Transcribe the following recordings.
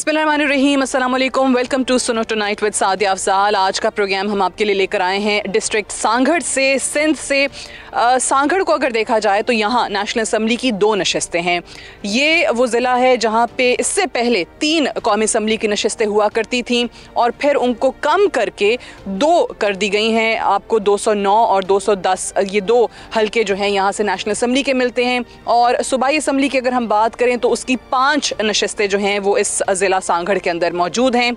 बिस्मिल्लाहिर्रहमानिर्रहीम, अस्सलाम वालेकुम। Welcome to Suno tonight with Sadia Afzal. आज का प्रोग्राम हम आपके लिए लेकर आए हैं डिस्ट्रिक्ट सांगड़ से, सिंध से। सांगड़ को अगर देखा जाए तो यहाँ नेशनल असम्बली की 2 नशस्तें हैं। ये वो ज़िला है जहाँ पे इससे पहले 3 कौमी असम्बली की नशस्तें हुआ करती थीं और फिर उनको कम करके 2 कर दी गई हैं। आपको 209 और 210 ये 2 हल्के जो हैं यहाँ से नेशनल असम्बली के मिलते हैं। और सूबाई असम्बली की अगर हम बात करें तो उसकी 5 नशस्तें जो हैं वो इस ज़िला सांगड़ के अंदर मौजूद हैं।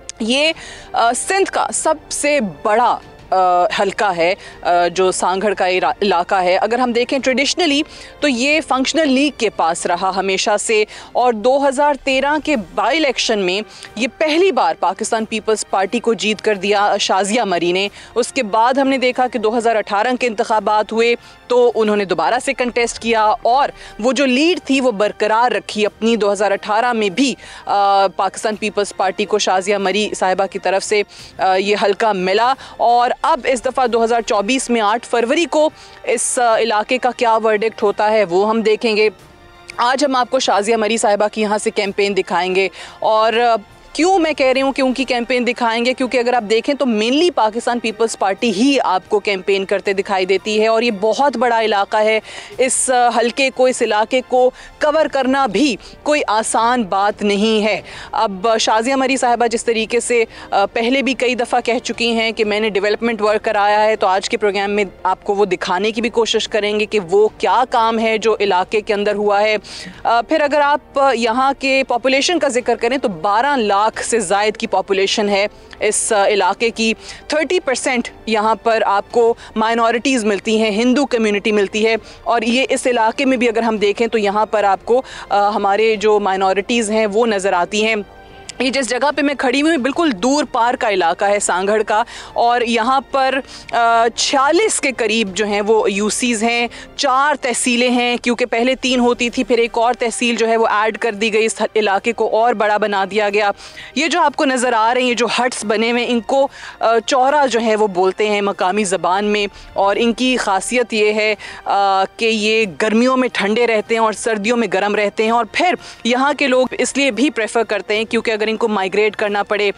ये सिंध का सबसे बड़ा हल्का है जो सांगड़ का इलाका है। अगर हम देखें ट्रेडिशनली तो ये फंक्शनल लीग के पास रहा हमेशा से, और 2013 के बाई इलेक्शन में ये पहली बार पाकिस्तान पीपल्स पार्टी को जीत कर दिया शाजिया मरी ने। उसके बाद हमने देखा कि 2018 के इंतखाबात हुए तो उन्होंने दोबारा से कंटेस्ट किया और वो जो लीड थी वो बरकरार रखी अपनी। 2018 में भी पाकिस्तान पीपल्स पार्टी को शाजिया मरी साहिबा की तरफ से ये हल्का मिला। और अब इस दफ़ा 2024 में 8 फरवरी को इस इलाके का क्या वर्डिक्ट होता है वो हम देखेंगे। आज हम आपको शाजिया मरी साहिबा की यहाँ से कैंपेन दिखाएंगे। और क्यों मैं कह रही हूँ कि उनकी कैंपेन दिखाएंगे, क्योंकि अगर आप देखें तो मेनली पाकिस्तान पीपल्स पार्टी ही आपको कैंपेन करते दिखाई देती है और ये बहुत बड़ा इलाका है। इस हल्के को, इस इलाके को कवर करना भी कोई आसान बात नहीं है। अब शाजिया मरी साहिबा जिस तरीके से पहले भी कई दफ़ा कह चुकी हैं कि मैंने डेवलपमेंट वर्क कराया है, तो आज के प्रोग्राम में आपको वो दिखाने की भी कोशिश करेंगे कि वो क्या काम है जो इलाके के अंदर हुआ है। फिर अगर आप यहाँ के पॉपुलेशन का जिक्र करें तो 12 लाख से ज़ायद की पॉपुलेशन है इस इलाके की। 30% यहाँ पर आपको माइनॉरिटीज़ मिलती हैं, हिंदू कम्युनिटी मिलती है। और ये इस इलाके में भी अगर हम देखें तो यहाँ पर आपको हमारे जो माइनॉरिटीज़ हैं वो नज़र आती हैं। ये जिस जगह पे मैं खड़ी हुई बिल्कुल दूर पार का इलाका है सांगड़ का, और यहाँ पर 46 के करीब जो हैं वो यूसीज़ हैं। 4 तहसीलें हैं, क्योंकि पहले 3 होती थी, फिर एक और तहसील जो है वो ऐड कर दी गई, इस इलाके को और बड़ा बना दिया गया। ये जो आपको नज़र आ रहे हैं, ये जो हट्स बने हुए, इनको चौरा जो है वो बोलते हैं मकामी ज़बान में। और इनकी ख़ासियत ये है कि ये गर्मियों में ठंडे रहते हैं और सर्दियों में गर्म रहते हैं। और फिर यहाँ के लोग इसलिए भी प्रेफर करते हैं क्योंकि अगर इनको माइग्रेट करना पड़े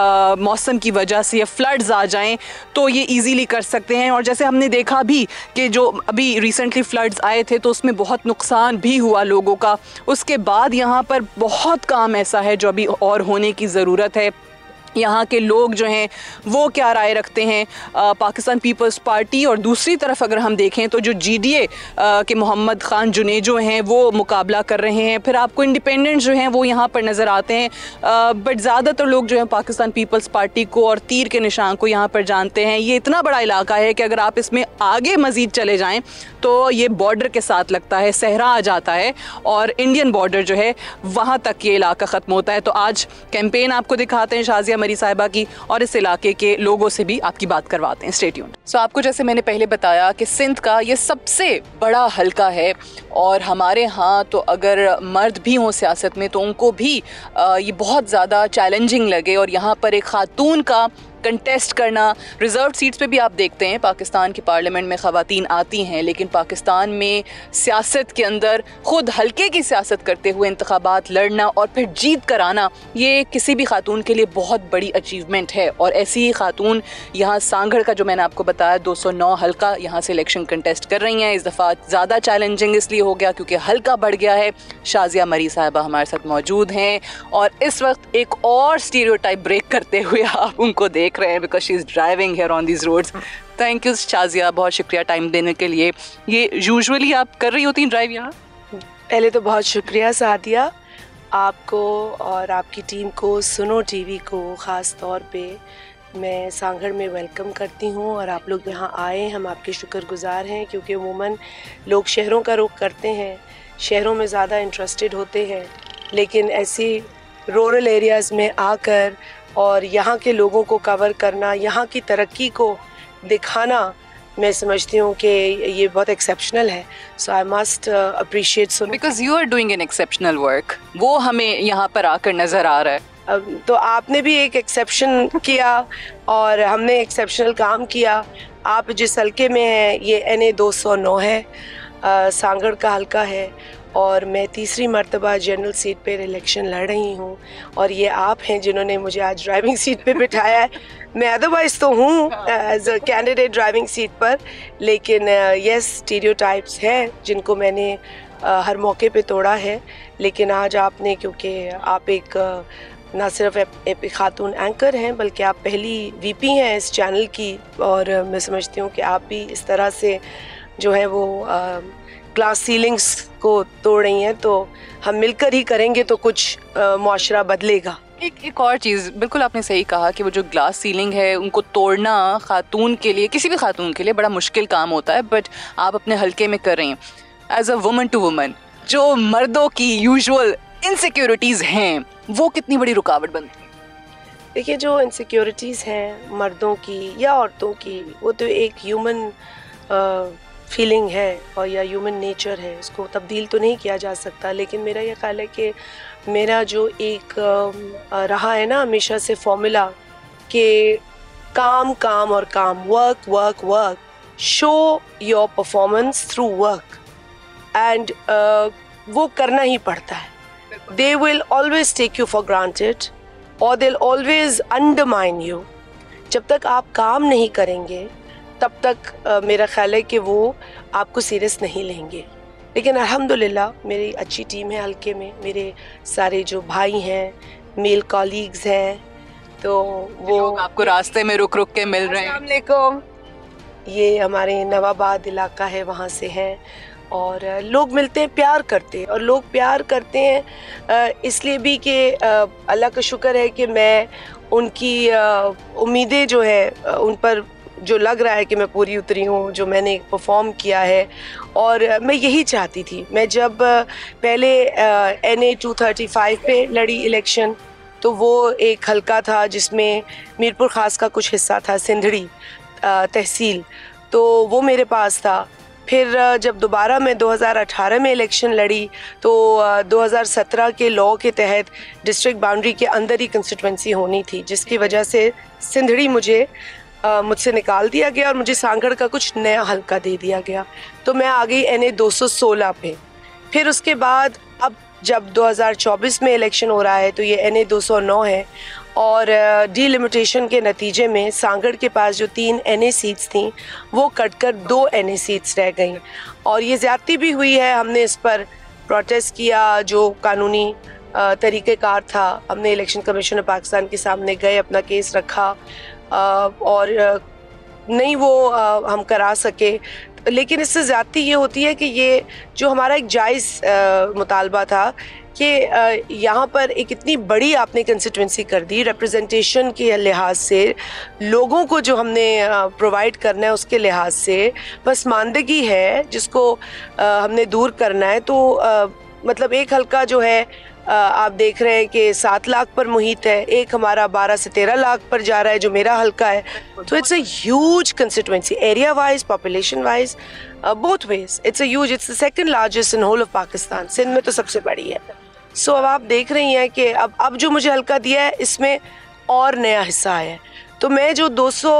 मौसम की वजह से या फ्लड्स आ जाएं तो ये इजीली कर सकते हैं। और जैसे हमने देखा भी कि जो अभी रिसेंटली फ्लड्स आए थे तो उसमें बहुत नुकसान भी हुआ लोगों का। उसके बाद यहाँ पर बहुत काम ऐसा है जो अभी और होने की ज़रूरत है। यहाँ के लोग जो हैं वो क्या राय रखते हैं पाकिस्तान पीपल्स पार्टी, और दूसरी तरफ अगर हम देखें तो जो GDA के मोहम्मद ख़ान जुनेजो हैं वो मुकाबला कर रहे हैं। फिर आपको इंडिपेंडेंट जो हैं वो यहाँ पर नज़र आते हैं, बट ज़्यादातर लोग जो हैं पाकिस्तान पीपल्स पार्टी को और तीर के निशान को यहाँ पर जानते हैं। ये इतना बड़ा इलाका है कि अगर आप इसमें आगे मज़ीद चले जाएँ तो ये बॉर्डर के साथ लगता है, सहरा आ जाता है और इंडियन बॉर्डर जो है वहाँ तक ये इलाका ख़त्म होता है। तो आज कैंपेन आपको दिखाते हैं शाजिया मरी साहिबा की और इस इलाके के लोगों से भी आपकी बात करवाते हैं। Stay tuned. सो आपको जैसे मैंने पहले बताया कि सिंध का ये सबसे बड़ा हल्का है और हमारे यहाँ तो अगर मर्द भी हों सियासत में तो उनको भी ये बहुत ज़्यादा चैलेंजिंग लगे। और यहाँ पर एक खातून का कंटेस्ट करना, रिज़र्व सीट्स पे भी आप देखते हैं पाकिस्तान की पार्लियामेंट में ख़वातीन आती हैं, लेकिन पाकिस्तान में सियासत के अंदर ख़ुद हल्के की सियासत करते हुए इंतखाबात लड़ना और फिर जीत कर आना, ये किसी भी खातून के लिए बहुत बड़ी अचीवमेंट है। और ऐसी ही खातून यहाँ सांगड़ का जो मैंने आपको बताया 209 हल्का, यहाँ से इलेक्शन कंटेस्ट कर रही हैं। इस दफ़ा ज़्यादा चैलेंजिंग इसलिए हो गया क्योंकि हल्का बढ़ गया है। शाजिया मरी साहिबा हमारे साथ मौजूद हैं और इस वक्त एक और स्टीरियोटाइप ब्रेक करते हुए आप उनको देख रहे हैं, because she is driving here on these roads. Thank you Shazia, बहुत शुक्रिया टाइम देने के लिए। ये यूजुअली आप कर रही होती हैं ड्राइव यहाँ? पहले तो बहुत शुक्रिया सादिया, आपको और आपकी टीम को, सुनो टीवी को ख़ास तौर पे मैं सांगड़ में वेलकम करती हूँ। और आप लोग यहाँ आए, हम आपके शुक्रगुजार हैं, क्योंकि अमूमन लोग शहरों का रुख करते हैं, शहरों में ज़्यादा इंटरेस्टेड होते हैं, लेकिन ऐसी रूरल एरियाज़ में आकर और यहाँ के लोगों को कवर करना, यहाँ की तरक्की को दिखाना, मैं समझती हूँ कि ये बहुत एक्सेप्शनल है। So I must appreciate Suno, because you are doing an exceptional work. वो हमें यहाँ पर आकर नज़र आ रहा है। तो आपने भी एक एक्सेप्शन किया और हमने एक्सेप्शनल काम किया। आप जिस हल्के में हैं ये NA 209 है, सांगड़ का हल्का है। और मैं तीसरी मर्तबा जनरल सीट पर इलेक्शन लड़ रही हूँ और ये आप हैं जिन्होंने मुझे आज ड्राइविंग सीट पे बिठाया है। मैं अदरवाइज़ तो हूँ as a candidate driving seat पर, लेकिन यस स्टीरियोटाइप्स हैं जिनको मैंने हर मौके पे तोड़ा है। लेकिन आज आपने, क्योंकि आप एक ना सिर्फ एक खातून एंकर हैं बल्कि आप पहली वीपी हैं इस चैनल की, और मैं समझती हूँ कि आप भी इस तरह से जो है वो ग्लास सीलिंग्स को तोड़ रही हैं, तो हम मिलकर ही करेंगे तो कुछ मुआशरा बदलेगा। एक और चीज़, बिल्कुल आपने सही कहा कि वो जो ग्लास सीलिंग है उनको तोड़ना खातून के लिए, किसी भी खातून के लिए बड़ा मुश्किल काम होता है, बट आप अपने हल्के में कर रही हैं as a woman to woman. जो मर्दों की यूजुअल इनसिक्योरिटीज़ हैं वो कितनी बड़ी रुकावट बनती है? देखिए, जो इनसिक्योरिटीज़ हैं मर्दों की या औरतों की, वो तो एक ह्यूमन फीलिंग है और या ह्यूमन नेचर है, उसको तब्दील तो नहीं किया जा सकता। लेकिन मेरा ये ख्याल है कि मेरा जो एक रहा है ना हमेशा से फॉर्मूला कि काम काम और काम, work work work, show your performance through work, and वो करना ही पड़ता है। They will always take you for granted और they will always undermine you. जब तक आप काम नहीं करेंगे तब तक मेरा ख्याल है कि वो आपको सीरियस नहीं लेंगे। लेकिन अल्हम्दुलिल्लाह मेरी अच्छी टीम है हल्के में, मेरे सारे जो भाई हैं, मेल कॉलीग्स हैं, तो वो आपको रास्ते में रुक रुक के मिल रहे हैं। अस्सलाम वालेकुम। ये हमारे नवाबाद इलाका है, वहाँ से हैं, और लोग मिलते हैं, प्यार करते हैं। और लोग प्यार करते हैं इसलिए भी कि अल्लाह का शुक्र है कि मैं उनकी उम्मीदें जो है उन पर जो लग रहा है कि मैं पूरी उतरी हूँ, जो मैंने परफॉर्म किया है, और मैं यही चाहती थी। मैं जब पहले NA 235 पे लड़ी इलेक्शन, तो वो एक हलका था जिसमें मीरपुर ख़ास का कुछ हिस्सा था, सिंधड़ी तहसील, तो वो मेरे पास था। फिर जब दोबारा मैं 2018 में इलेक्शन लड़ी तो 2017 के लॉ के तहत डिस्ट्रिक्ट बाउंड्री के अंदर ही कंस्टिट्यूंसी होनी थी, जिसकी वजह से सिंधड़ी मुझसे निकाल दिया गया और मुझे सांगड़ का कुछ नया हल्का दे दिया गया। तो मैं आ गई NA 216 पे। फिर उसके बाद अब जब 2024 में इलेक्शन हो रहा है तो ये NA 209 है, और डीलिमिटेशन के नतीजे में सांगड़ के पास जो 3 NA सीट्स थी वो कटकर 2 NA सीट्स रह गई, और ये ज़्यादती भी हुई है। हमने इस पर प्रोटेस्ट किया, जो कानूनी तरीक़ेकार था, हमने इलेक्शन कमीशन ऑफ पाकिस्तान के सामने गए, अपना केस रखा, और नहीं वो हम करा सके। लेकिन इससे ज़्यादती ये होती है कि ये जो हमारा एक जायज़ मुतालबा था कि यहाँ पर एक इतनी बड़ी आपने कंस्टिट्यूंसी कर दी, रिप्रेजेंटेशन के लिहाज से, लोगों को जो हमने प्रोवाइड करना है उसके लिहाज से पसमानदगी है जिसको हमने दूर करना है। तो मतलब एक हल्का जो है आप देख रहे हैं कि 7 लाख पर मुहित है, एक हमारा 12 से 13 लाख पर जा रहा है जो मेरा हल्का है। तो it's a huge constituency, area wise, population wise, both ways it's a huge, it's the second largest in whole of Pakistan. Sindh में तो सबसे बड़ी है। सो अब आप देख रही हैं कि अब जो मुझे हल्का दिया है इसमें और नया हिस्सा है। तो मैं जो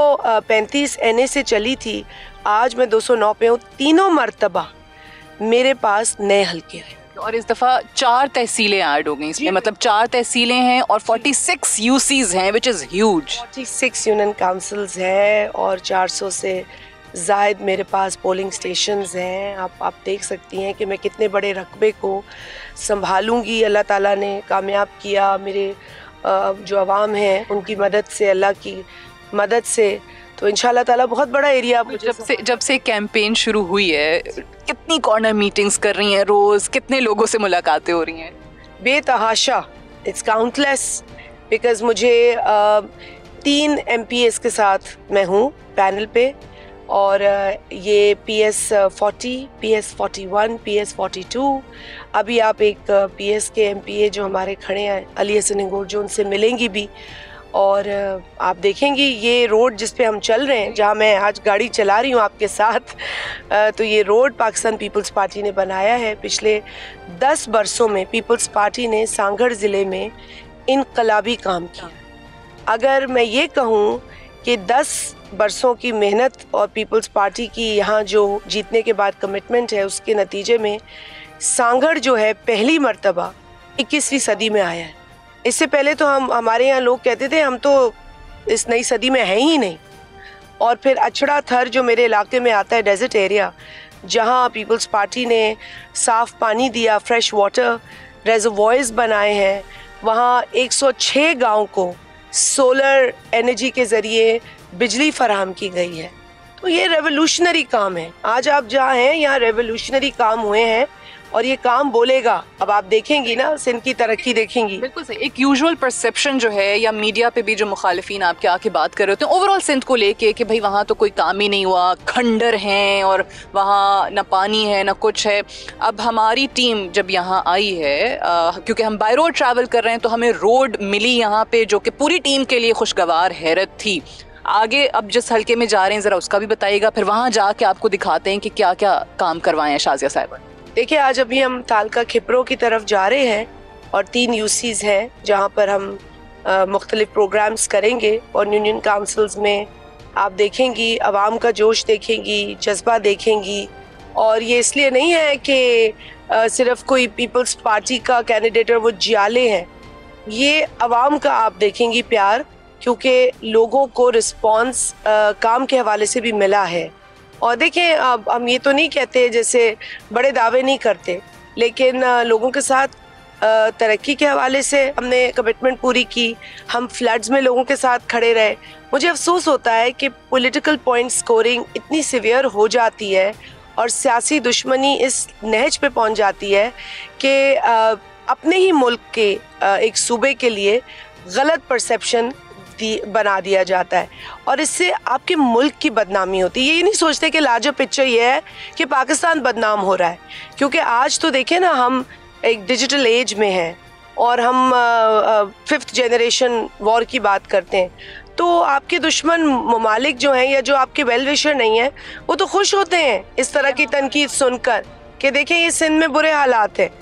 235 NA से चली थी, आज मैं 209 पे हूँ। तीनों मर्तबा मेरे पास नए हल्के हैं, और इस दफ़ा 4 तहसीलें ऐड हो गई इसमें, मतलब 4 तहसीलें हैं और 46 UCs हैं, which is huge. 46 union councils हैं और 400 से ज़ायद मेरे पास पोलिंग स्टेशंस हैं। आप देख सकती हैं कि मैं कितने बड़े रकबे को संभालूंगी। अल्लाह ताला ने कामयाब किया, मेरे जो अवाम हैं उनकी मदद से, अल्लाह की मदद से, तो इंशाल्लाह ताला बहुत बड़ा एरिया। जब से कैंपेन शुरू हुई है, कितनी कॉर्नर मीटिंग्स कर रही हैं रोज़, कितने लोगों से मुलाकातें हो रही हैं? बेतहाशा, इट्स काउंटलेस, बिकॉज़ मुझे 3 MPs के साथ मैं हूँ पैनल पे, और ये PS 40, PS 41, PS 42। अभी आप एक PS के MPA जो हमारे खड़े हैं, अली हसन इंगोर, जो उनसे मिलेंगी भी, और आप देखेंगी ये रोड जिस पे हम चल रहे हैं, जहाँ मैं आज गाड़ी चला रही हूँ आपके साथ, तो ये रोड पाकिस्तान पीपल्स पार्टी ने बनाया है। पिछले 10 बरसों में पीपल्स पार्टी ने सांगड़ ज़िले में इनकलाबी काम किया। अगर मैं ये कहूँ कि 10 बरसों की मेहनत और पीपल्स पार्टी की यहाँ जो जीतने के बाद कमिटमेंट है, उसके नतीजे में सांगड़ जो है पहली मर्तबा 21वीं सदी में आया है। इससे पहले तो हमारे यहाँ लोग कहते थे हम तो इस नई सदी में हैं ही नहीं। और फिर अछड़ा थर जो मेरे इलाके में आता है, डेजर्ट एरिया, जहाँ पीपल्स पार्टी ने साफ़ पानी दिया, फ्रेश वाटर रेजर्वॉयर्स बनाए हैं, वहाँ 106 गांव को सोलर एनर्जी के ज़रिए बिजली फराहम की गई है। तो ये रेवोल्यूशनरी काम है। आज आप जहाँ हैं यहाँ रेवोल्यूशनरी काम हुए हैं और ये काम बोलेगा। अब आप देखेंगी ना, सिंध की तरक्की देखेंगी। बिल्कुल सही। एक यूजुअल परसेप्शन जो है या मीडिया पे भी जो मुखालिफिन आपके आके बात कर रहे होते हैं ओवरऑल सिंध को लेके कि भाई वहाँ तो कोई काम ही नहीं हुआ, खंडर हैं और वहाँ न पानी है न कुछ है। अब हमारी टीम जब यहाँ आई है, क्योंकि हम बाय रोड ट्रैवल कर रहे हैं, तो हमें रोड मिली यहाँ पे जो कि पूरी टीम के लिए खुशगवार हैरत थी। आगे अब जिस हल्के में जा रहे हैं ज़रा उसका भी बताइएगा, फिर वहाँ जाके आपको दिखाते हैं कि क्या क्या काम करवाए हैं शाजिया साहिबा। देखिए, आज अभी हम तालका खिपरों की तरफ जा रहे हैं और 3 यूसीज हैं जहाँ पर हम मुख्तलिफ प्रोग्राम्स करेंगे। और यूनियन काउंसिल्स में आप देखेंगी, आवाम का जोश देखेंगी, जज्बा देखेंगी। और ये इसलिए नहीं है कि सिर्फ कोई पीपल्स पार्टी का कैंडिडेट और वो जियाले हैं, ये आवाम का आप देखेंगी प्यार, क्योंकि लोगों को रिस्पॉन्स काम के हवाले से भी मिला है। और देखें, अब हम ये तो नहीं कहते, जैसे बड़े दावे नहीं करते, लेकिन लोगों के साथ तरक्की के हवाले से हमने कमिटमेंट पूरी की। हम फ्लड्स में लोगों के साथ खड़े रहे। मुझे अफसोस होता है कि पॉलिटिकल पॉइंट स्कोरिंग इतनी सिवियर हो जाती है और सियासी दुश्मनी इस नहज पे पहुंच जाती है कि अपने ही मुल्क के एक सूबे के लिए गलत परसेप्शन बना दिया जाता है और इससे आपके मुल्क की बदनामी होती है। ये नहीं सोचते कि लार्जर पिक्चर ये है कि पाकिस्तान बदनाम हो रहा है। क्योंकि आज तो देखें ना, हम एक डिजिटल एज में हैं और हम 5th जनरेशन वॉर की बात करते हैं, तो आपके दुश्मन ममालिक जो हैं या जो आपके वेल विशर नहीं हैं, वो तो खुश होते हैं इस तरह की तनकीद सुनकर कि देखें ये सिंध में बुरे हालात हैं।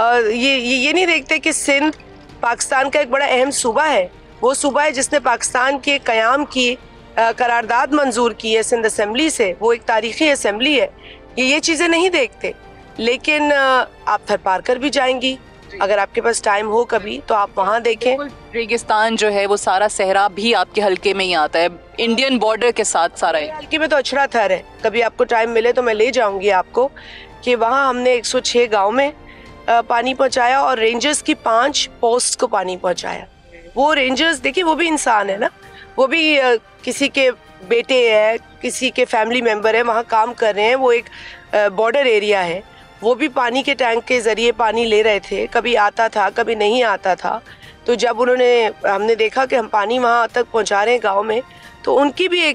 ये नहीं देखते कि सिंध पाकिस्तान का एक बड़ा अहम सूबा है। वो सूबा है जिसने पाकिस्तान के क़याम की करारदाद मंजूर की है सिंध असेंबली से। वो एक तारीख़ी असेंबली है। ये चीज़ें नहीं देखते। लेकिन आप थर पार कर भी जाएंगी, अगर आपके पास टाइम हो कभी तो आप वहाँ देखें। रेगिस्तान जो है वो सारा सहरा भी आपके हल्के में ही आता है, इंडियन बॉर्डर के साथ सारा है। हल्के में तो अछड़ा थर है। कभी आपको टाइम मिले तो मैं ले जाऊँगी आपको कि वहाँ हमने 106 गाँव में पानी पहुँचाया और रेंजर्स की 5 पोस्ट को पानी पहुँचाया। वो रेंजर्स देखिए, वो भी इंसान है ना, वो भी किसी के बेटे हैं, किसी के फैमिली मेम्बर हैं, वहाँ काम कर रहे हैं। वो एक बॉर्डर एरिया है, वो भी पानी के टैंक के ज़रिए पानी ले रहे थे। कभी आता था, कभी नहीं आता था। तो जब हमने देखा कि हम पानी वहाँ तक पहुँचा रहे हैं गाँव में, तो उनकी भी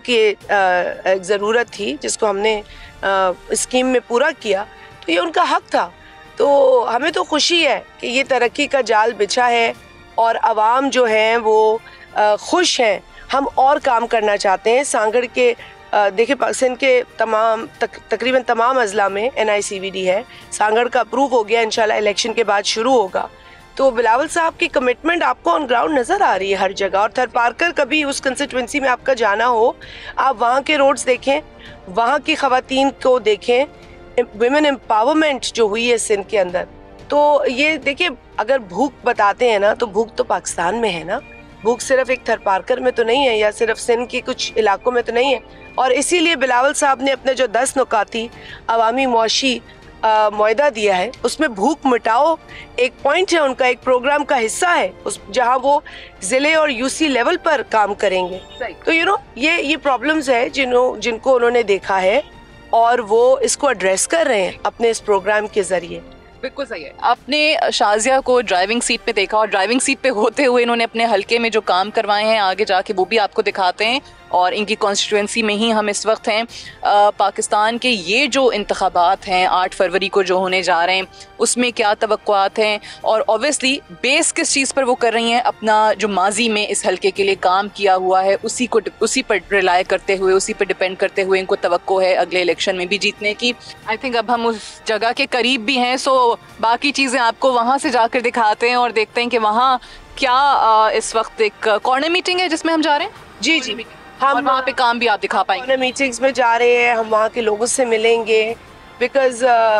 एक ज़रूरत थी जिसको हमने स्कीम में पूरा किया। तो ये उनका हक था। तो हमें तो खुशी है कि ये तरक्की का जाल बिछा है और आवाम जो हैं वो खुश हैं। हम और काम करना चाहते हैं। सांगड़ के देखिए, सिंध के तकरीबन तमाम अजला में NICVD है। सांगड़ का अप्रूव हो गया, इंशाल्लाह इलेक्शन के बाद शुरू होगा। तो बिलावल साहब की कमिटमेंट आपको ऑन ग्राउंड नज़र आ रही है हर जगह। और थर पारकर कभी उस कंस्टिट्यूंसी में आपका जाना हो, आप वहाँ के रोड्स देखें, वहाँ की ख़वातीन को देखें, विमेन एम्पावरमेंट जो हुई है सिंध के अंदर। तो ये देखिए, अगर भूख बताते हैं ना, तो भूख तो पाकिस्तान में है ना। भूख सिर्फ एक थर पारकर में तो नहीं है या सिर्फ सिंध के कुछ इलाकों में तो नहीं है। और इसीलिए बिलावल साहब ने अपने जो 10 नुकाती अवामी मुआशी मुआहदा दिया है, उसमें भूख मिटाओ एक पॉइंट है उनका, एक प्रोग्राम का हिस्सा है, उस जहां वो ज़िले और UC लेवल पर काम करेंगे। तो ये प्रॉब्लम्स है जिनको उन्होंने देखा है और वो इसको एड्रेस कर रहे हैं अपने इस प्रोग्राम के ज़रिए। बिल्कुल सही है। आपने शाजिया को ड्राइविंग सीट पे देखा और ड्राइविंग सीट पे होते हुए इन्होंने अपने हलके में जो काम करवाए हैं, आगे जाके वो भी आपको दिखाते हैं। और इनकी कॉन्स्टिट्यूंसी में ही हम इस वक्त हैं। पाकिस्तान के ये जो इंतखाबात हैं 8 फरवरी को जो होने जा रहे हैं, उसमें क्या तवक्कुआत हैं और ऑब्वियसली बेस किस चीज़ पर वो कर रही हैं, अपना जो माजी में इस हलके के लिए काम किया हुआ है उसी पर रिलाय करते हुए, उसी पर डिपेंड करते हुए इनको तवक्को है अगले इलेक्शन में भी जीतने की। आई थिंक अब हम उस जगह के करीब भी हैं, सो बाकी चीज़ें आपको वहाँ से जाकर दिखाते हैं और देखते हैं कि वहाँ क्या इस वक्त एक कॉर्नर मीटिंग है जिसमें हम जा रहे हैं। जी, हम वहाँ पे काम भी आप दिखा पाएंगे। मीटिंग्स में जा रहे हैं, हम वहाँ के लोगों से मिलेंगे। बिकॉज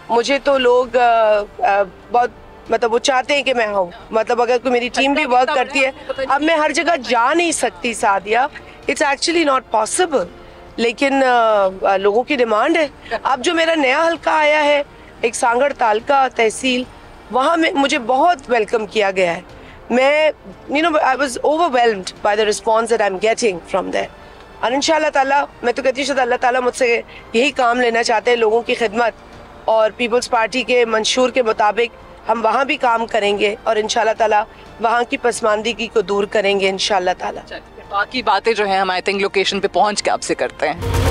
मुझे तो लोग बहुत मतलब वो चाहते हैं कि मैं आऊँ, मतलब अगर कोई मेरी टीम भी वर्क करती है, अब मैं हर जगह जा नहीं सकती Sadia, it's actually not possible, लेकिन लोगों की डिमांड है। अब जो मेरा नया हल्का आया है, एक सांगड़ तालका तहसील, वहाँ में मुझे बहुत वेलकम किया गया है। मैं I was overwhelmed by the response that I am getting from there, और इंशाल्लाह ताला मैं तो कहती हूँ शायद अल्लाह ताला मुझसे यही काम लेना चाहते हैं, लोगों की खिदमत, और पीपल्स पार्टी के मंशूर के मुताबिक हम वहाँ भी काम करेंगे और इंशाल्लाह ताला वहाँ की पसमानदगी को दूर करेंगे इंशाल्लाह ताला। बाकी बातें जो हैं हम आई थिंक लोकेशन पे पहुँच के आपसे करते हैं।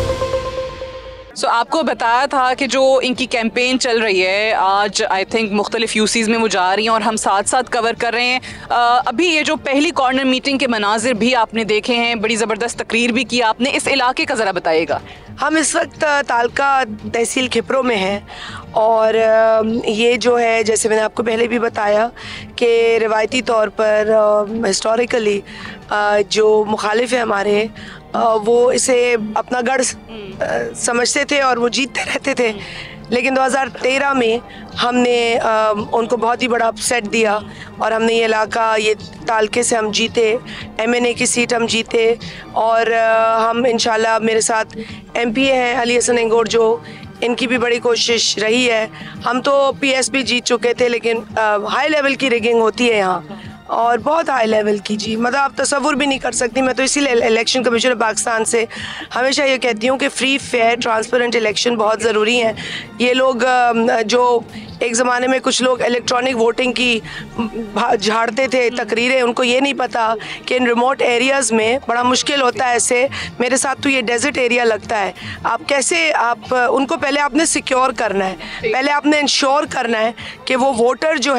सो आपको बताया था कि जो इनकी कैंपेन चल रही है आज आई थिंक मुख्तलिफ यूसीज़ में वो जा रही हैं और हम साथ साथ कवर कर रहे हैं। अभी ये जो पहली कॉर्नर मीटिंग के मनाजिर भी आपने देखे हैं, बड़ी ज़बरदस्त तकरीर भी की आपने, इस इलाके का ज़रा बताइएगा। हम इस वक्त तालका तहसील खिपरो में हैं, और ये जो है जैसे मैंने आपको पहले भी बताया कि रिवायती तौर पर हिस्टोरिकली जो मुखालिफ है हमारे, वो इसे अपना गढ़ समझते थे और वो जीतते रहते थे, लेकिन 2013 में हमने उनको बहुत ही बड़ा अपसेट दिया और हमने ये इलाका, ये तालके से हम जीते, MNA की सीट हम जीते, और हम इंशाल्लाह मेरे साथ MPA हैं अली हसन एंगोर, जो इनकी भी बड़ी कोशिश रही है। हम तो PS भी जीत चुके थे, लेकिन हाई लेवल की रिगिंग होती है यहाँ, और बहुत हाई लेवल की जी, मतलब आप तसव्वुर भी नहीं कर सकती। मैं तो इसीलिए इलेक्शन कमीशन पाकिस्तान से हमेशा ये कहती हूँ कि फ्री फेयर ट्रांसपेरेंट इलेक्शन बहुत ज़रूरी हैं। ये लोग जो एक ज़माने में कुछ लोग इलेक्ट्रॉनिक वोटिंग की झाड़ते थे तकरीरें, उनको ये नहीं पता कि इन रिमोट एरियाज़ में बड़ा मुश्किल होता है। ऐसे मेरे साथ तो ये डेजर्ट एरिया लगता है, आप कैसे आप उनको पहले आपने सिक्योर करना है, पहले आपने इंश्योर करना है कि वो वोटर जो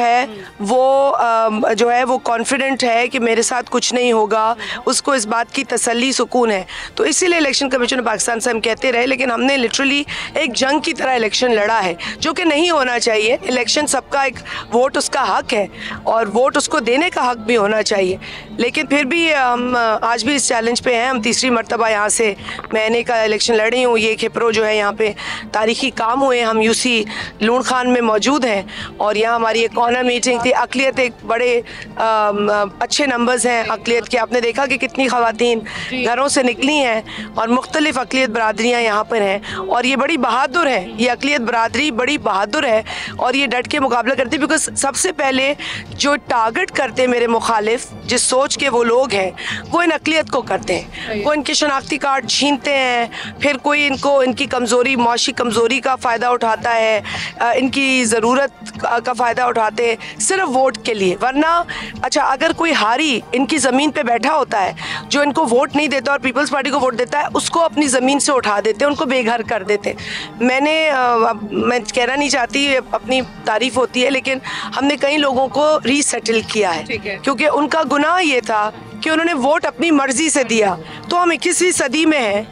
है वो कॉन्फिडेंट है कि मेरे साथ कुछ नहीं होगा, उसको इस बात की तसल्ली सुकून है। तो इसीलिए इलेक्शन कमीशन पाकिस्तान से हम कहते रहे, लेकिन हमने लिटरली एक जंग की तरह इलेक्शन लड़ा है, जो कि नहीं होना चाहिए। इलेक्शन सबका एक वोट उसका हक है और वोट उसको देने का हक भी होना चाहिए, लेकिन फिर भी हम आज भी इस चैलेंज पे हैं। हम तीसरी मरतबा यहाँ से मैंने का इलेक्शन लड़ी हूँ। ये खिपरो जो है, यहाँ पे तारीखी काम हुए, हम UC लूण खान में मौजूद हैं और यहाँ हमारी एक कॉर्नर मीटिंग थी। अकलियत एक बड़े अच्छे नंबर्स हैं अकलियत के, आपने देखा कि कितनी ख़वातीन घरों से निकली हैं और मुख्तलिफ अकलियत बरादरियाँ यहाँ पर हैं, और ये बड़ी बहादुर है, ये अकलियत बरादरी बड़ी बहादुर है और ये डट के मुकाबला करती है। बिकॉज सबसे पहले जो टारगेट करते हैं मेरे मुखालिफ, जिस सोच के वो लोग हैं, वो इन अकलियत को करते हैं। वो इनके शनाख्ती कार्ड छीनते हैं, फिर कोई इनको इनकी कमज़ोरी, माशी कमज़ोरी का फ़ायदा उठाता है, इनकी ज़रूरत का फ़ायदा उठाते हैं सिर्फ वोट के लिए। वरना अच्छा, अगर कोई हारी इनकी ज़मीन पे बैठा होता है, जो इनको वोट नहीं देता और पीपल्स पार्टी को वोट देता है, उसको अपनी ज़मीन से उठा देते हैं, उनको बेघर कर देते हैं। मैं कहना नहीं चाहती, अपनी तारीफ़ होती है, लेकिन हमने कई लोगों को रीसेटल किया है, क्योंकि उनका गुनाह ये था कि उन्होंने वोट अपनी मर्जी से दिया। तो हम 21वीं सदी में हैं,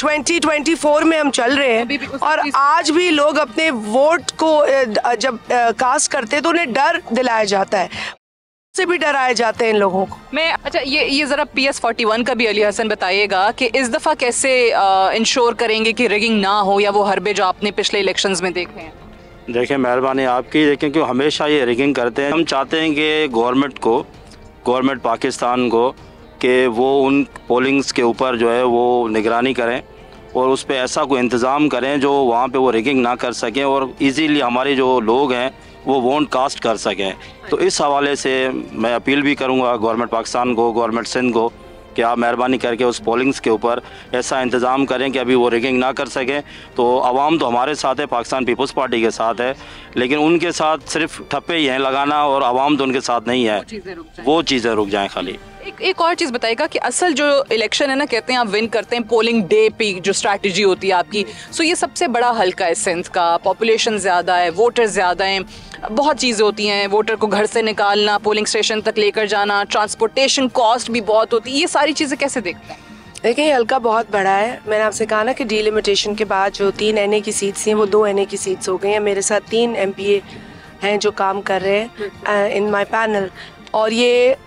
2024 में हम चल रहे हैं, और आज भी लोग अपने वोट को जब कास्ट करते हैं तो उन्हें डर दिलाया जाता है, से भी डराए जाते हैं इन लोगों को। अच्छा, ये ज़रा PS41 का भी अली हसन बताइएगा कि इस दफ़ा कैसे इंश्योर करेंगे कि रिगिंग ना हो, या वो हरबे जो आपने पिछले इलेक्शंस में देखे हैं। देखिए, मेहरबानी आपकी, लेकिन क्यों हमेशा ये रिगिंग करते हैं। हम चाहते हैं कि गवर्नमेंट पाकिस्तान को कि वो उन पोलिंग्स के ऊपर जो है वो निगरानी करें और उस पर ऐसा कोई इंतज़ाम करें जो वहाँ पे वो रिगिंग ना कर सकें और इजीली हमारे जो लोग हैं वो वोट कास्ट कर सकें। तो इस हवाले से मैं अपील भी करूँगा गवर्नमेंट पाकिस्तान को, गवर्नमेंट सिंध को, कि आप मेहरबानी करके उस पोलिंग्स के ऊपर ऐसा इंतज़ाम करें कि अभी वो रिगिंग ना कर सकें। तो आवाम तो हमारे साथ है, पाकिस्तान पीपल्स पार्टी के साथ है, लेकिन उनके साथ सिर्फ ठप्पे ही हैं लगाना और आवाम तो उनके साथ नहीं है, वो चीज़ें रुक जाएँ खाली। एक और चीज़ बताइएगा कि असल जो इलेक्शन है ना, कहते हैं आप विन करते हैं पोलिंग डे पे, जो स्ट्रैटेजी होती है आपकी, सो ये सबसे बड़ा हल्का है सिंध का, पॉपुलेशन ज़्यादा है, वोटर ज़्यादा हैं, बहुत चीज़ें होती हैं, वोटर को घर से निकालना, पोलिंग स्टेशन तक लेकर जाना, ट्रांसपोर्टेशन कॉस्ट भी बहुत होती है, ये सारी चीज़ें कैसे देखते हैं? देखिए, हल्का बहुत बड़ा है। मैंने आपसे कहा ना कि डीलिमिटेशन के बाद जो 3 NA की सीट्स हैं वो 2 NA की सीट्स हो गई हैं। मेरे साथ 3 MPA हैं जो काम कर रहे हैं इन माई पैनल, और ये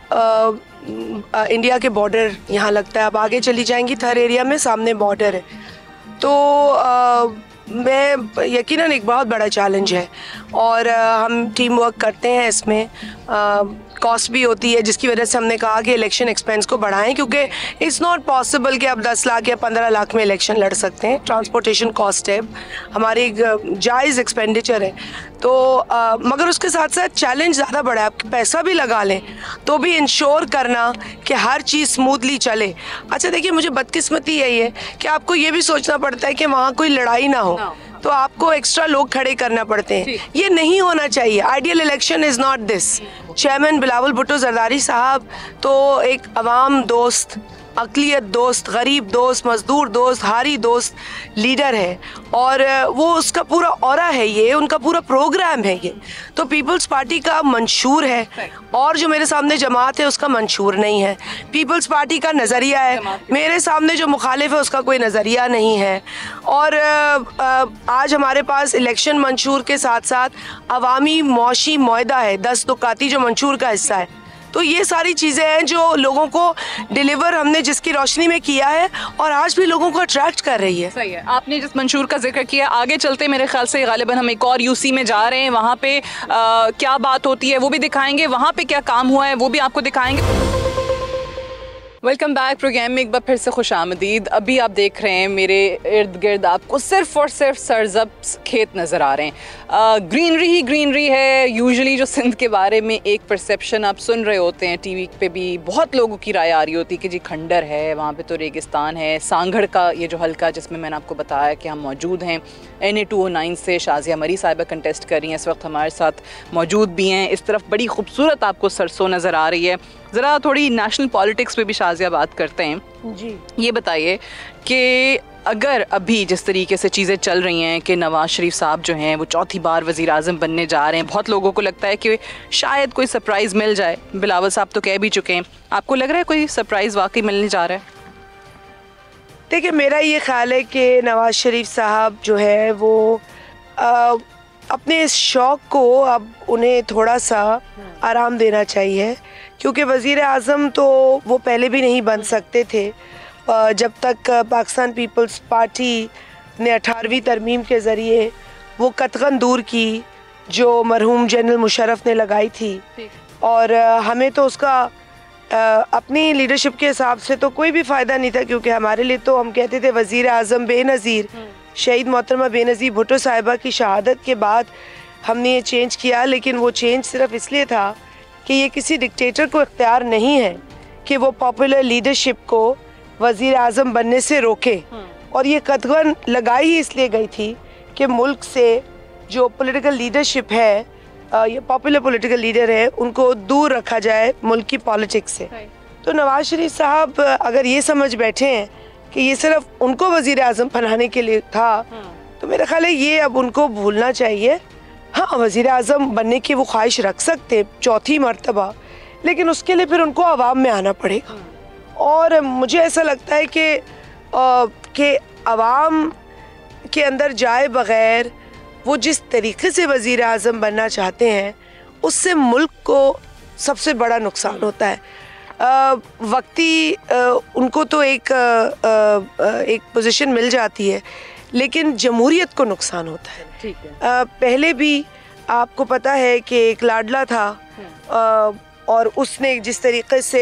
इंडिया के बॉर्डर यहाँ लगता है। अब आगे चली जाएंगी थर एरिया में, सामने बॉर्डर है। तो मैं यकीनन एक बहुत बड़ा चैलेंज है और हम टीम वर्क करते हैं इसमें। कॉस्ट भी होती है जिसकी वजह से हमने कहा कि इलेक्शन एक्सपेंस को बढ़ाएं, क्योंकि इट्स नॉट पॉसिबल कि आप 10 लाख या 15 लाख में इलेक्शन लड़ सकते हैं। ट्रांसपोर्टेशन कॉस्ट है, हमारी एक जायज़ एक्सपेंडिचर है। तो मगर उसके साथ साथ चैलेंज ज़्यादा बड़ा है। आप पैसा भी लगा लें तो भी इंश्योर करना कि हर चीज़ स्मूथली चले। अच्छा देखिए, मुझे बदकिस्मती यही है कि आपको ये भी सोचना पड़ता है कि वहाँ कोई लड़ाई ना हो, तो आपको एक्स्ट्रा लोग खड़े करना पड़ते हैं। ये नहीं होना चाहिए। Ideal election is not this. Chairman Bilawal Bhutto Zardari साहब तो एक अवाम दोस्त, अक़लियत दोस्त, गरीब दोस्त, मजदूर दोस्त, हारी दोस्त लीडर है और वो उसका पूरा ऑरा है, ये उनका पूरा प्रोग्राम है ये। तो पीपल्स पार्टी का मंशूर है और जो मेरे सामने जमात है उसका मंशूर नहीं है। पीपल्स पार्टी का नज़रिया है, मेरे सामने जो मुखालिफ है उसका कोई नज़रिया नहीं है। और आज हमारे पास इलेक्शन मंशूर के साथ साथ अवामी मौशी मुआहदा है, 10 नुकाती जो मंशूर का हिस्सा है। तो ये सारी चीज़ें हैं जो लोगों को डिलीवर हमने जिसकी रोशनी में किया है और आज भी लोगों को अट्रैक्ट कर रही है। सही है। आपने जिस मंशूर का जिक्र किया, आगे चलते मेरे ख्याल से गालिबन हम एक और यूसी में जा रहे हैं, वहाँ पे क्या बात होती है वो भी दिखाएंगे, वहाँ पे क्या काम हुआ है वो भी आपको दिखाएंगे। वेलकम बैक प्रोग्राम में एक बार फिर से खुश आमदीद। अभी आप देख रहे हैं मेरे इर्द गिर्द आपको सिर्फ और सिर्फ सरजब्स खेत नज़र आ रहे हैं। ग्रीनरी ही ग्रीनरी है। यूजुअली जो सिंध के बारे में एक परसेप्शन आप सुन रहे होते हैं, टीवी पे भी बहुत लोगों की राय आ रही होती है कि जी खंडर है, वहाँ पे तो रेगिस्तान है। सांगड़ का ये जो हल्का जिसमें मैंने आपको बताया कि हम मौजूद हैं, NA 209 से शाजिया मरी साहिबा कंटेस्ट कर रही हैं, इस वक्त हमारे साथ मौजूद भी हैं। इस तरफ बड़ी खूबसूरत आपको सरसों नज़र आ रही है। ज़रा थोड़ी नेशनल पॉलिटिक्स पे भी शाजिया बात करते हैं जी। ये बताइए कि अगर अभी जिस तरीके से चीज़ें चल रही हैं कि नवाज़ शरीफ साहब जो हैं वो चौथी बार वज़ीर आज़म बनने जा रहे हैं, बहुत लोगों को लगता है कि शायद कोई सरप्राइज़ मिल जाए। बिलावल साहब तो कह भी चुके हैं, आपको लग रहा है कोई सरप्राइज़ वाकई मिलने जा रहा है? देखिए, मेरा ये ख्याल है कि नवाज़ शरीफ साहब जो है वो अपने इस शौक़ को अब उन्हें थोड़ा सा आराम देना चाहिए, क्योंकि वज़ीर आज़म तो वो पहले भी नहीं बन सकते थे जब तक पाकिस्तान पीपल्स पार्टी ने 18वीं तरमीम के ज़रिए वो कतगन दूर की जो मरहूम जनरल मुशर्रफ ने लगाई थी। और हमें तो उसका अपनी लीडरशिप के हिसाब से तो कोई भी फ़ायदा नहीं था, क्योंकि हमारे लिए तो हम कहते थे वज़ीर आज़म बेनज़ीर, शहीद मोहतरमा बेनज़ीर भुट्टो साहिबा की शहादत के बाद हमने ये चेंज किया। लेकिन वो चेंज सिर्फ इसलिए था कि ये किसी डिक्टेटर को इख्तियार नहीं है कि वो पॉपुलर लीडरशिप को वज़ीर आज़म बनने से रोके। और ये कतगन लगाई ही इसलिए गई थी कि मुल्क से जो पॉलिटिकल लीडरशिप है, ये पॉपुलर पॉलिटिकल लीडर है, उनको दूर रखा जाए मुल्क की पॉलिटिक्स से। तो नवाज़ शरीफ साहब अगर ये समझ बैठे हैं कि ये सिर्फ उनको वज़ीर आज़म बनाने के लिए था, तो मेरा ख्याल है ये अब उनको भूलना चाहिए। हाँ, वज़ीर आज़म बनने की वो ख्वाहिश रख सकते चौथी मर्तबा, लेकिन उसके लिए फिर उनको आवाम में आना पड़ेगा। और मुझे ऐसा लगता है कि आवाम के अंदर जाए बग़ैर वो जिस तरीके से वज़ीर आज़म बनना चाहते हैं उससे मुल्क को सबसे बड़ा नुकसान होता है। वक्ती उनको तो एक पोजीशन मिल जाती है, लेकिन जमहूरियत को नुकसान होता है। ठीक है। पहले भी आपको पता है कि एक लाडला था और उसने जिस तरीके से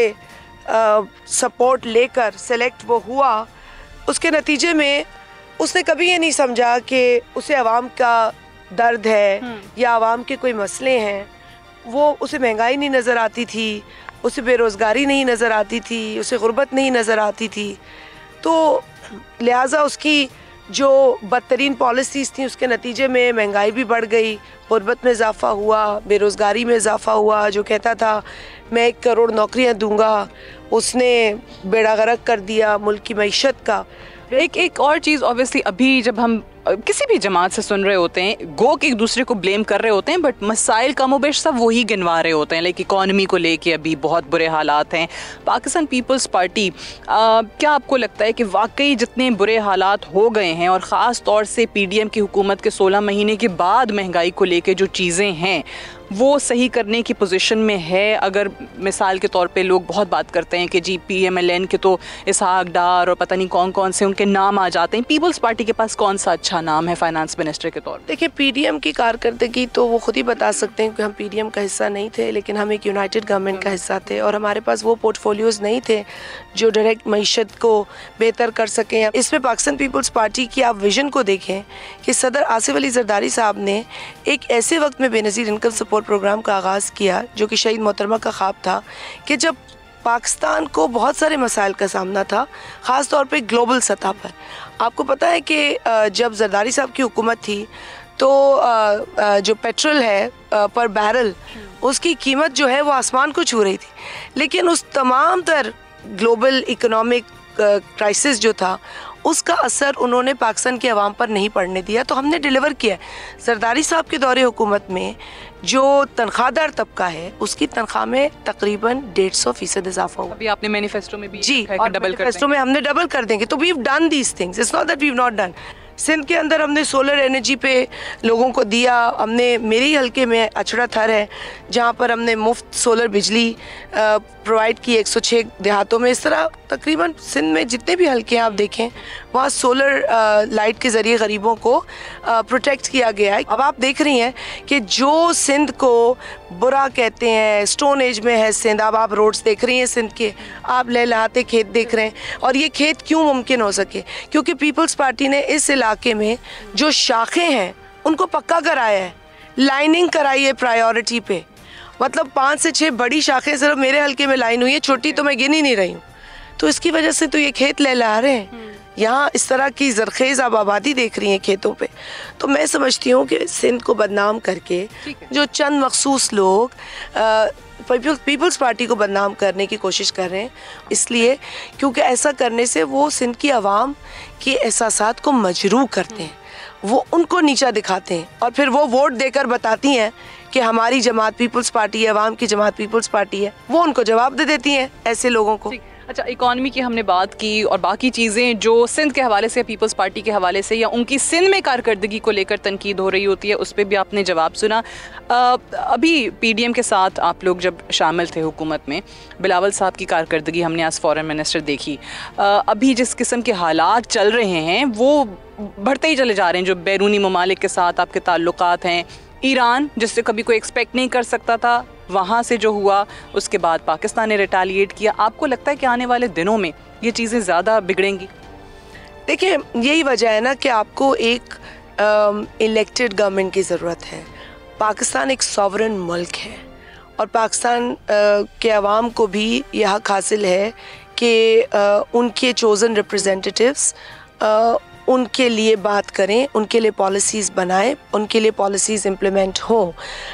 सपोर्ट लेकर सेलेक्ट वो हुआ, उसके नतीजे में उसने कभी ये नहीं समझा कि उसे आवाम का दर्द है या आवाम के कोई मसले हैं। वो उसे महंगाई नहीं नज़र आती थी, उसे बेरोज़गारी नहीं नज़र आती थी, उसे गुर्बत नहीं नज़र आती थी। तो लिहाजा उसकी जो बदतरीन पॉलिसीज़ थी उसके नतीजे में महंगाई भी बढ़ गई, गुर्बत में इजाफ़ा हुआ, बेरोज़गारी में इजाफ़ा हुआ। जो कहता था मैं 1 करोड़ नौकरियां दूंगा, उसने बेड़ा गर्क कर दिया मुल्क की मईशत का। एक और चीज़ ऑब्वियसली अभी जब हम किसी भी जमात से सुन रहे होते हैं, गो कि एक दूसरे को ब्लेम कर रहे होते हैं, बट मसाइल कमोबेश सब वही गिनवा रहे होते हैं। लाइक इकॉनमी को लेके अभी बहुत बुरे हालात हैं। पाकिस्तान पीपल्स पार्टी, क्या आपको लगता है कि वाकई जितने बुरे हालात हो गए हैं और ख़ास तौर से PDM की हुकूमत के 16 महीने के बाद महंगाई को लेके जो चीज़ें हैं वो सही करने की पोजीशन में है? अगर मिसाल के तौर पे लोग बहुत बात करते हैं कि जी PMLN के तो इसहाक डार और पता नहीं कौन कौन से उनके नाम आ जाते हैं, पीपल्स पार्टी के पास कौन सा अच्छा नाम है फाइनेंस मिनिस्टर के तौर पे? देखिए, PDM की कारकर्दगी तो वो खुद ही बता सकते हैं कि हम PDM का हिस्सा नहीं थे, लेकिन हम एक यूनाइटेड गवर्नमेंट का हिस्सा थे और हमारे पास वो पोर्टफोलियोज़ नहीं थे जो डायरेक्ट मईशत को बेहतर कर सकें। इसमें पाकिस्तान पीपल्स पार्टी की आप विजन को देखें कि सदर आसिफ अली जरदारी साहब ने एक ऐसे वक्त में बेनज़ीर इनकम सपोर्ट प्रोग्राम का आगाज़ किया जो कि शहीद मोहतरमा का ख्वाब था, कि जब पाकिस्तान को बहुत सारे मसाइल का सामना था, ख़ास तौर पे ग्लोबल सतह पर। आपको पता है कि जब जरदारी साहब की हुकूमत थी तो जो पेट्रोल है पर बैरल, उसकी कीमत जो है वो आसमान को छू रही थी। लेकिन उस तमाम तर ग्लोबल इकोनॉमिक क्राइसिस जो था उसका असर उन्होंने पाकिस्तान के अवाम पर नहीं पड़ने दिया, तो हमने डिलीवर किया। जरदारी साहब के दौरे हुकूमत में जो तनख्वाहदार तबका है उसकी तनख्वाह में तकरीबन 150% इजाफा हुआ। अभी आपने मैनिफेस्टो में भी जी, और मैनिफेस्टो में हमने डबल कर देंगे। तो we have done these things, it's not that we have not done. Sindh के अंदर हमने सोलर एनर्जी पे लोगों को दिया। हमने, मेरे ही हल्के में अछड़ा थर है जहाँ पर हमने मुफ्त सोलर बिजली प्रोवाइड की 106 देहातों में। इस तरह तकरीबन सिंध में जितने भी हल्के हैं आप देखें वहाँ सोलर लाइट के ज़रिए गरीबों को प्रोटेक्ट किया गया है। अब आप देख रही हैं कि जो सिंध को बुरा कहते हैं, स्टोन एज में है सिंध। अब आप रोड्स देख रही हैं सिंध के, आप लहलहाते खेत देख रहे हैं। और ये खेत क्यों मुमकिन हो सके? क्योंकि पीपल्स पार्टी ने इस इलाके में जो शाखें हैं उनको पक्का कराया है, लाइनिंग कराई है प्रायोरिटी पे। मतलब 5 से 6 बड़ी शाखें सिर्फ मेरे हल्के में लाइन हुई है, छोटी तो मैं गिन ही नहीं रही हूँ। तो इसकी वजह से तो ये खेत लहला रहे हैं। यहाँ इस तरह की जरखेज़ आप आबादी देख रही हैं खेतों पे। तो मैं समझती हूँ कि सिंध को बदनाम करके जो चंद मखसूस लोग पीपल्स पार्टी को बदनाम करने की कोशिश कर रहे हैं, इसलिए क्योंकि ऐसा करने से वो सिंध की आवाम के एहसासात को मजरूह करते हैं, वो उनको नीचा दिखाते हैं और फिर वो वोट देकर बताती हैं कि हमारी जमात पीपल्स पार्टी है, अवाम की जमात पीपल्स पार्टी है। वो उनको जवाब दे देती हैं ऐसे लोगों को। अच्छा, इकॉनमी की हमने बात की और बाकी चीज़ें जो सिंध के हवाले से, पीपल्स पार्टी के हवाले से या उनकी सिंध में कारकर्दगी को लेकर तनकीद हो रही होती है, उस पर भी आपने जवाब सुना। अभी PDM के साथ आप लोग जब शामिल थे हुकूमत में, बिलावल साहब की कारकर्दगी हमने आज फॉरेन मिनिस्टर देखी। अभी जिस किस्म के हालात चल रहे हैं वो बढ़ते ही चले जा रहे हैं। जो बैरूनी ममालिक के साथ आपके ताल्लुकात हैं, ईरान जिससे कभी कोई एक्सपेक्ट नहीं कर सकता था, वहाँ से जो हुआ, उसके बाद पाकिस्तान ने रिटेलिएट किया। आपको लगता है कि आने वाले दिनों में ये चीज़ें ज़्यादा बिगड़ेंगी? देखिए, यही वजह है ना कि आपको एक इलेक्टेड गवर्नमेंट की ज़रूरत है। पाकिस्तान एक सॉवरन मुल्क है और पाकिस्तान के अवाम को भी यह हक हासिल है कि उनके चोज़न रिप्रेजेंटेटिव्स उनके लिए बात करें, उनके लिए पॉलिसीज़ बनाएं, उनके लिए पॉलिसीज़ इम्प्लीमेंट हों।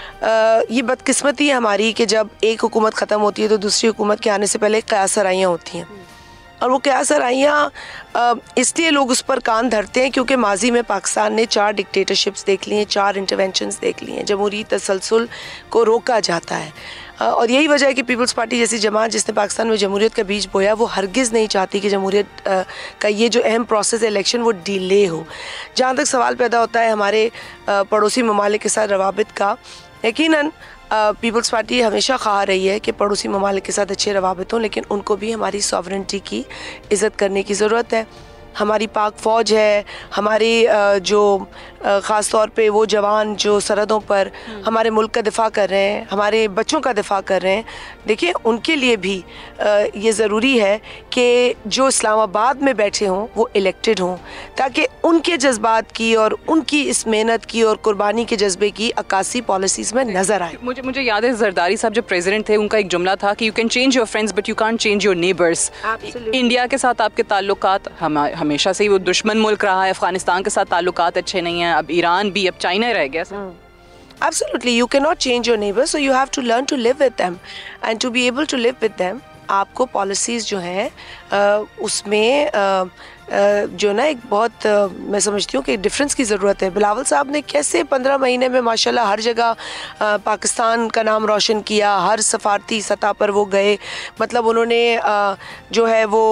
ये बदकिस्मती है हमारी कि जब एक हुकूमत ख़त्म होती है तो दूसरी हुकूमत के आने से पहले क़यास आराइयाँ होती हैं। और वो क़यास आराइयाँ इसलिए लोग उस पर कान धरते हैं क्योंकि माजी में पाकिस्तान ने 4 डिक्टेटरशिप्स देख ली हैं, 4 इंटरवेंशंस देख ली हैं, जमहूरी तसलसल को रोका जाता है। और यही वजह है कि पीपल्स पार्टी जैसी जमात जिसने पाकिस्तान में जमहूरियत का बीज बोया, वो हरगिज़ नहीं चाहती कि जमहूरियत का ये जो अहम प्रोसेस है इलेक्शन वो डिले हो। जहाँ तक सवाल पैदा होता है हमारे पड़ोसी ममालिक के साथ रवाबित का, यकीनन पीपल्स पार्टी हमेशा खा रही है कि पड़ोसी ममालिक के साथ अच्छे रवाबित हों, लेकिन उनको भी हमारी सॉवरेंटी की इज़्ज़त करने की ज़रूरत है। हमारी पाक फ़ौज है, हमारी जो ख़ास तौर पे वो जवान जो सरहदों पर हमारे मुल्क का दिफ़ा कर रहे हैं, हमारे बच्चों का दिफ़ा कर रहे हैं, देखिए उनके लिए भी ये ज़रूरी है कि जो इस्लामाबाद में बैठे हों वो इलेक्टेड हों, ताकि उनके जज्बात की और उनकी इस मेहनत की और कुर्बानी के जज्बे की अक्कासी पॉलिसीज़ में नज़र आए। मुझे याद है जरदारी साहब जब प्रेसिडेंट थे, उनका एक जुमला था कि you can change your friends but you can't change your neighbours. India के साथ आपके ताल्लुकात हमेशा से ही वो दुश्मन मुल्क रहा है, अफगानिस्तान के साथ ताल्लुकात अच्छे नहीं हैं, अब ईरान भी, अब चाइना रह गया। Absolutely, you cannot change your neighbors, so you have to learn to live with them, and to be able to live with them, आपको पॉलिसीज़ जो हैं उसमें जो ना एक बहुत मैं समझती हूँ कि डिफरेंस की ज़रूरत है। बिलावल साहब ने कैसे 15 महीने में माशाल्लाह हर जगह पाकिस्तान का नाम रोशन किया, हर सफारती सतह पर वो गए। मतलब उन्होंने जो है वो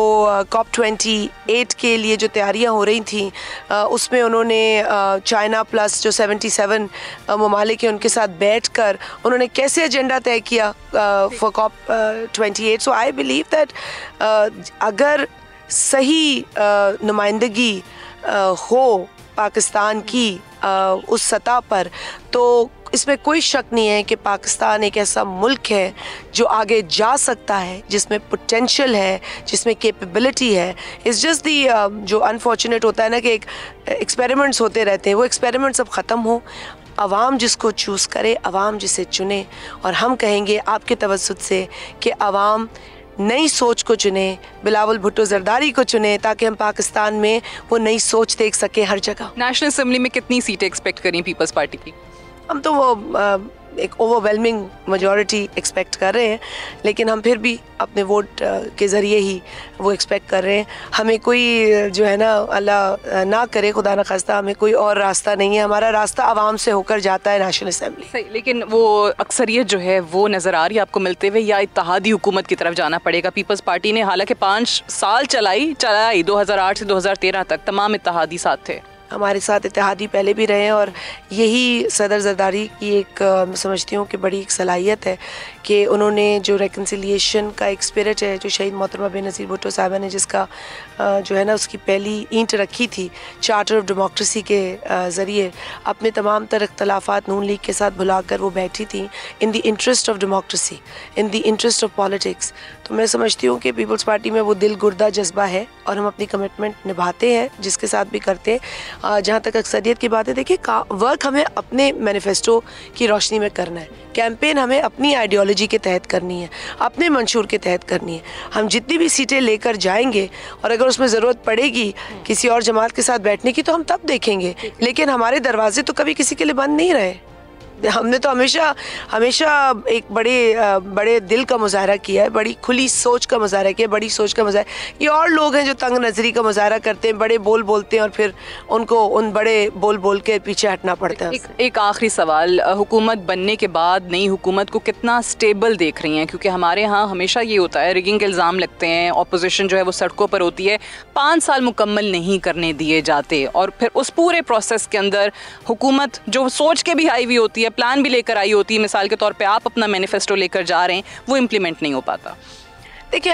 COP28 के लिए जो तैयारियां हो रही थी उसमें उन्होंने चाइना प्लस जो 77 ममालिक हैं उनके साथ बैठकर उन्होंने कैसे एजेंडा तय किया for COP28। So I believe that अगर सही नुमाइंदगी हो पाकिस्तान की उस सतह पर, तो इसमें कोई शक नहीं है कि पाकिस्तान एक ऐसा मुल्क है जो आगे जा सकता है, जिसमें पोटेंशियल है, जिसमें कैपेबिलिटी है। इट्स जस्ट दी जो अनफॉर्चुनेट होता है ना कि एक एक्सपेरिमेंट्स होते रहते हैं, वो एक्सपेरिमेंट्स अब ख़त्म हो, अवाम जिसको चूज़ करे, अवाम जिसे चुने, और हम कहेंगे आपके तवज्जुद से कि अवाम नई सोच को चुने, बिलावल भुट्टो जरदारी को चुने, ताकि हम पाकिस्तान में वो नई सोच देख सकें हर जगह। नेशनल असेंबली में कितनी सीटें एक्सपेक्ट करें पीपल्स पार्टी की? हम तो वो एक ओवरवेलमिंग मेजॉरिटी एक्सपेक्ट कर रहे हैं, लेकिन हम फिर भी अपने वोट के ज़रिए ही वो एक्सपेक्ट कर रहे हैं। हमें कोई जो है ना, अल्लाह ना करे खुदा न खास्ता, हमें कोई और रास्ता नहीं है। हमारा रास्ता आवाम से होकर जाता है नेशनल असेंबली। सही, लेकिन वो अक्सरियत जो है वो नज़र आ रही है आपको मिलते हुए, या इत्तेहादी हुकूमत की तरफ जाना पड़ेगा? पीपल्स पार्टी ने हालांकि 5 साल चलाई 2008 से 2013 तक तमाम इत्तेहादी साथ थे। हमारे साथ इत्तेहादी पहले भी रहे हैं, और यही सदर जरदारी की एक समझती हूँ कि बड़ी एक सलाहियत है कि उन्होंने जो रेकन्सिलिएशन का एक स्पिरिट है, जो शहीद मोहतरमा बेनज़ीर भुट्टो साहिबा ने जिसका जो है ना उसकी पहली ईंट रखी थी चार्टर ऑफ डेमोक्रेसी के ज़रिए, अपने तमाम तर इख्तलाफात नून लीग के साथ भुलाकर वो बैठी थी in the interest of democracy, in the interest of politics. तो मैं समझती हूँ कि पीपल्स पार्टी में वो दिल गुर्दा जज्बा है, और हम अपनी कमिटमेंट निभाते हैं जिसके साथ भी करते हैं। जहाँ तक अक्सरियत की बात है, देखिए वर्क हमें अपने मैनिफेस्टो की रोशनी में करना है, कैंपेन हमें अपनी आइडियोलॉजी के तहत करनी है, अपने मंशूर के तहत करनी है। हम जितनी भी सीटें लेकर जाएंगे, और अगर उसमें ज़रूरत पड़ेगी किसी और जमात के साथ बैठने की, तो हम तब देखेंगे, लेकिन हमारे दरवाजे तो कभी किसी के लिए बंद नहीं रहे। हमने तो हमेशा एक बड़े दिल का मुजाहरा किया है, बड़ी खुली सोच का मुजाहरा किया है, बड़ी सोच का मुजाहरा। ये और लोग हैं जो तंग नज़री का मुजाहरा करते हैं, बड़े बोल बोलते हैं, और फिर उनको उन बड़े बोल के पीछे हटना पड़ता है। एक आखिरी सवाल, हुकूमत बनने के बाद नई हुकूमत को कितना स्टेबल देख रही हैं? क्योंकि हमारे यहाँ हमेशा ये होता है, रिगिंग के इल्ज़ाम लगते हैं, अपोजिशन जो है वो सड़कों पर होती है, 5 साल मुकम्मल नहीं करने दिए जाते, और फिर उस पूरे प्रोसेस के अंदर हुकूमत जो सोच के भी आई हुई होती है, प्लान भी लेकर आई होती है, मिसाल के तौर पे आप अपना मैनिफेस्टो लेकर जा रहे हैं, वो इम्प्लीमेंट नहीं हो पाता। देखिए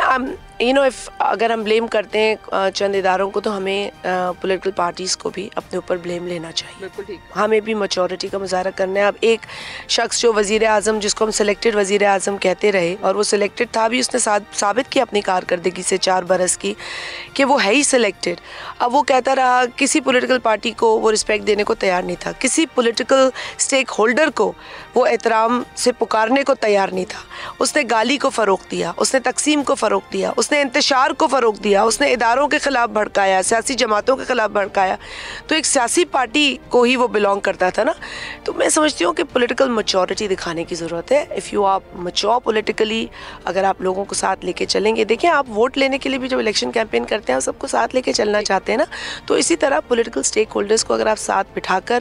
अगर हम ब्लेम करते हैं चंद इदारों को, तो हमें पॉलिटिकल पार्टीज़ को भी अपने ऊपर ब्लेम लेना चाहिए। बिल्कुल ठीक। हमें भी मैच्योरिटी का मुजाहरा करना है। अब एक शख्स जो वज़ीर आज़म, जिसको हम सिलेक्टेड वज़ीर आज़म कहते रहे, और वो सिलेक्टेड था भी, उसने साबित किया अपनी कारकर्दगी से 4 बरस की कि वो है ही सिलेक्टेड। अब वो कहता रहा, किसी पॉलिटिकल पार्टी को वो रिस्पेक्ट देने को तैयार नहीं था, किसी पॉलिटिकल स्टेक होल्डर को वो एहतराम से पुकारने को तैयार नहीं था। उसने गाली को फ़रोग़ दिया, उसने तकसीम को फ़रोग़ दिया, उसने इंतशार को फ़रोग़ दिया, उसने इदारों के ख़िलाफ़ भड़काया, सियासी जमातों के ख़िलाफ़ भड़काया। तो एक सियासी पार्टी को ही वो बिलोंग करता था ना। तो मैं समझती हूँ कि पॉलिटिकल मैच्योरिटी दिखाने की ज़रूरत है। If you are mature politically, अगर आप लोगों को साथ लेके चलेंगे, देखिए आप वोट लेने के लिए भी जब इलेक्शन कैंपेन करते हैं, सबको साथ लेके चलना चाहते हैं ना, तो इसी तरह पॉलिटिकल स्टेक होल्डर्स को अगर आप साथ बिठाकर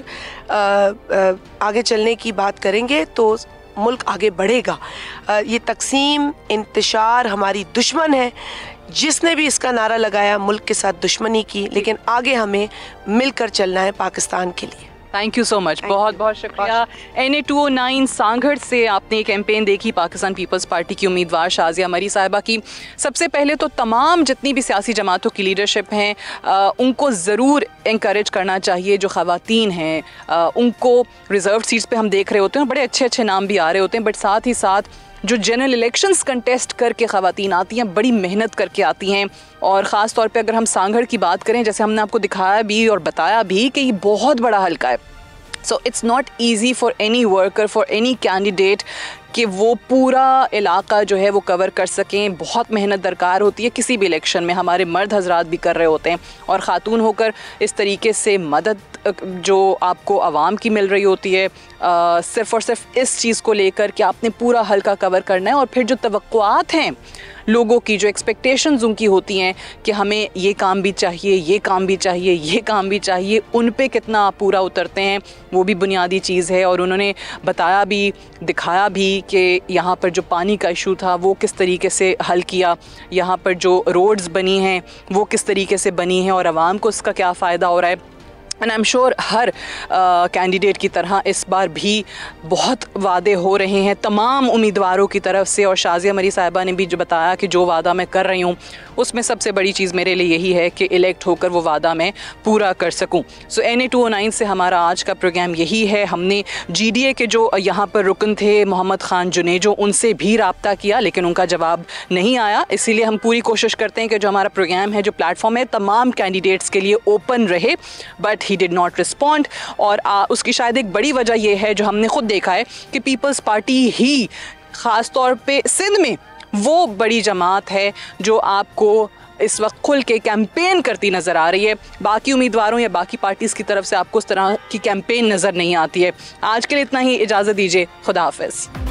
आगे चलने की बात करेंगे, तो मुल्क आगे बढ़ेगा। ये तकसीम, इंतशार हमारी दुश्मन है। जिसने भी इसका नारा लगाया, मुल्क के साथ दुश्मनी की, लेकिन आगे हमें मिलकर चलना है पाकिस्तान के लिए। थैंक यू सो मच, बहुत बहुत शुक्रिया। NA 209 सांगड़ से आपने कैंपेन देखी पाकिस्तान पीपल्स पार्टी की उम्मीदवार शाज़िया मरी साहिबा की। सबसे पहले तो तमाम जितनी भी सियासी जमातों की लीडरशिप हैं, उनको ज़रूर इंकरेज करना चाहिए। जो ख़वातीन हैं उनको रिज़र्व सीट्स पे हम देख रहे होते हैं, बड़े अच्छे अच्छे नाम भी आ रहे होते हैं, बट साथ ही साथ जो जनरल इलेक्शंस कंटेस्ट करके ख़वातीन आती हैं, बड़ी मेहनत करके आती हैं। और ख़ास तौर पे अगर हम सांगड़ की बात करें, जैसे हमने आपको दिखाया भी और बताया भी कि ये बहुत बड़ा हल्का है। So it's not easy for any worker, for any candidate कि वो पूरा इलाका जो है वो कवर कर सकें। बहुत मेहनत दरकार होती है किसी भी इलेक्शन में, हमारे मर्द हजरात भी कर रहे होते हैं, और ख़ातून होकर इस तरीके से मदद जो आपको आवाम की मिल रही होती है सिर्फ़ और सिर्फ इस चीज़ को लेकर कि आपने पूरा हल्का कवर करना है, और फिर जो तवक्कुआत हैं लोगों की, जो एक्सपेक्टेशंस उनकी होती हैं कि हमें ये काम भी चाहिए, ये काम भी चाहिए, ये काम भी चाहिए, उन पे कितना आप पूरा उतरते हैं वो भी बुनियादी चीज़ है। और उन्होंने बताया भी, दिखाया भी कि यहाँ पर जो पानी का इशू था वो किस तरीके से हल किया, यहाँ पर जो रोड्स बनी हैं वो किस तरीके से बनी हैं और आवाम को उसका क्या फ़ायदा हो रहा है। एंड आई एम श्योर हर कैंडिडेट की तरह इस बार भी बहुत वादे हो रहे हैं तमाम उम्मीदवारों की तरफ से, और शाज़िया मरी साहिबा ने भी जो बताया कि जो वादा मैं कर रही हूँ उसमें सबसे बड़ी चीज़ मेरे लिए यही है कि इलेक्ट होकर वो वादा मैं पूरा कर सकूँ। सो NA 209 से हमारा आज का प्रोग्राम यही है। हमने GDA के जो यहाँ पर रुकन थे मोहम्मद ख़ान जुनेजो, उनसे भी रब्ता किया लेकिन उनका जवाब नहीं आया, इसीलिए हम पूरी कोशिश करते हैं कि जो हमारा प्रोग्राम है, जो प्लेटफॉर्म है, तमाम कैंडिडेट्स के लिए ओपन रहे, but he did not respond. और उसकी शायद एक बड़ी वजह यह है जो हमने खुद देखा है कि पीपल्स पार्टी ही ख़ास तौर पे सिंध में वो बड़ी जमात है जो आपको इस वक्त खुल के कैंपेन करती नज़र आ रही है। बाकी उम्मीदवारों या बाकी पार्टीज़ की तरफ से आपको उस तरह की कैंपेन नज़र नहीं आती है। आज के लिए इतना ही, इजाज़त दीजिए, खुदा हाफ़िज़।